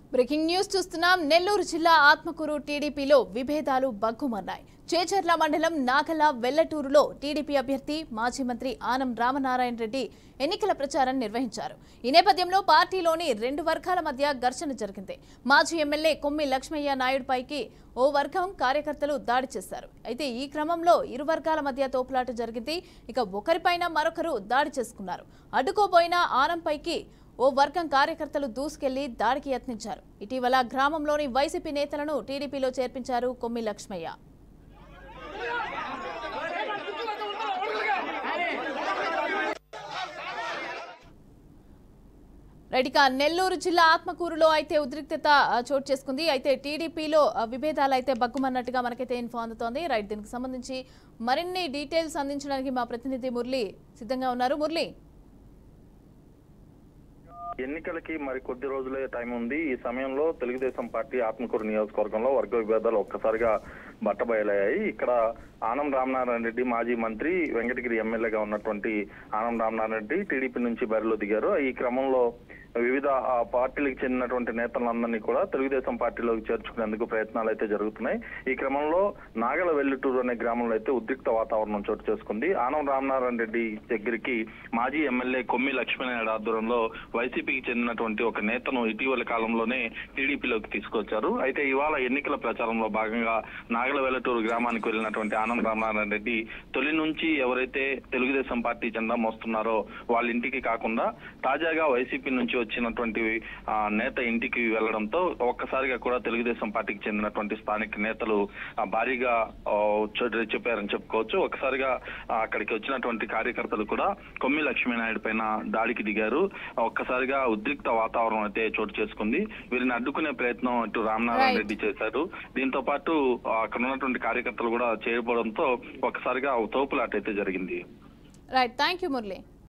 Breaking news చూస్తున్నాం. నెల్లూరు జిల్లా ఆత్మకూరు టీడీపీలో విభేదాలు బగ్గుమన్నాయి. చేచర్ల మండలం నాగల వెల్లటూరులో టీడీపీ అభ్యర్థి మాజీ మంత్రి ఆనం రామనారాయణ రెడ్డి ఎన్నికల ప్రచారం నిర్వహించారు. ఈ నేపథ్యంలో పార్టీలోని రెండు వర్గాల మధ్య ఘర్షణ జరిగింది. మాజీ ఎమ్మెల్యే కొమ్మి లక్ష్మయ్య నాయుడుపైకి ఓ వర్గం కార్యకర్తలు దాడి చేశారు. అయితే ఈ క్రమంలో ఇరు వర్గాల మధ్య తోపులాట జరిగింది. ఇక ఒకరిపైన మరొకరు దాడి చేసుకున్నారు. అడ్డుకోబోయిన ఆనంపైకి ఓ వర్గం కార్యకర్తలు దూసుకెళ్లి దాడికి యత్నించారు. ఇటీవల గ్రామంలోని వైసీపీ నేతలను టీడీపీలో చేర్పించారు కొమ్మి లక్ష్మయ్య. రైట్గా నెల్లూరు జిల్లా ఆత్మకూరులో అయితే ఉద్రిక్తత చోటు చేసుకుంది. అయితే టీడీపీలో విభేదాలు అయితే బగ్గుమన్నట్టుగా మనకైతే ఇన్ఫో అందుతోంది. రైట్, దీనికి సంబంధించి మరిన్ని డీటెయిల్స్ అందించడానికి మా ప్రతినిధి మురళి సిద్ధంగా ఉన్నారు. మురళి, ఎన్నికలకి మరి కొద్ది రోజులే టైం ఉంది. ఈ సమయంలో తెలుగుదేశం పార్టీ ఆత్మకూరు నియోజకవర్గంలో వర్గ విభేదాలు ఒక్కసారిగా బట్టబయలయ్యాయి. ఇక్కడ ఆనం రామనారాయణ రెడ్డి మాజీ మంత్రి, వెంకటగిరి ఎమ్మెల్యేగా ఉన్నటువంటి ఆనం రామనారాయణ రెడ్డి టీడీపీ నుంచి బరిలో దిగారు. ఈ క్రమంలో వివిధ పార్టీలకు చెందినటువంటి నేతలందరినీ కూడా తెలుగుదేశం పార్టీలోకి చేర్చుకునేందుకు ప్రయత్నాలు అయితే జరుగుతున్నాయి. ఈ క్రమంలో నాగల వెల్లుటూరు అనే గ్రామంలో అయితే ఉద్రిక్త వాతావరణం చోటు చేసుకుంది. ఆనం రామనారాయణ రెడ్డి దగ్గరికి మాజీ ఎమ్మెల్యే కొమ్మి లక్ష్మీనాయుడు ఆధ్వర్యంలో వైసీపీకి చెందినటువంటి ఒక నేతను ఇటీవల కాలంలోనే టీడీపీలోకి తీసుకొచ్చారు. అయితే ఇవాళ ఎన్నికల ప్రచారంలో భాగంగా నాగల వెల్లటూరు గ్రామానికి వెళ్ళినటువంటి ఆనం రామనారాయణ రెడ్డి తొలి నుంచి ఎవరైతే తెలుగుదేశం పార్టీ జెండా మోస్తున్నారో వాళ్ళ ఇంటికి కాకుండా తాజాగా వైసీపీ నుంచి వచ్చినటువంటి నేత ఇంటికి వెళ్లడంతో ఒక్కసారిగా కూడా తెలుగుదేశం పార్టీకి చెందినటువంటి స్థానిక నేతలు భారీగా చెప్పారని చెప్పుకోవచ్చు. ఒకసారిగా అక్కడికి వచ్చినటువంటి కార్యకర్తలు కూడా కొమ్మి లక్ష్మీనాయుడు పైన దాడికి దిగారు. ఒక్కసారిగా ఉద్రిక్త వాతావరణం అయితే చోటు చేసుకుంది. వీరిని అడ్డుకునే ప్రయత్నం అటు రామనారాయణ రెడ్డి చేశారు. దీంతో పాటు అక్కడ ఉన్నటువంటి కార్యకర్తలు కూడా చేయబడంతో ఒక్కసారిగా తోపులాట అయితే జరిగింది. Right, thank you Murali.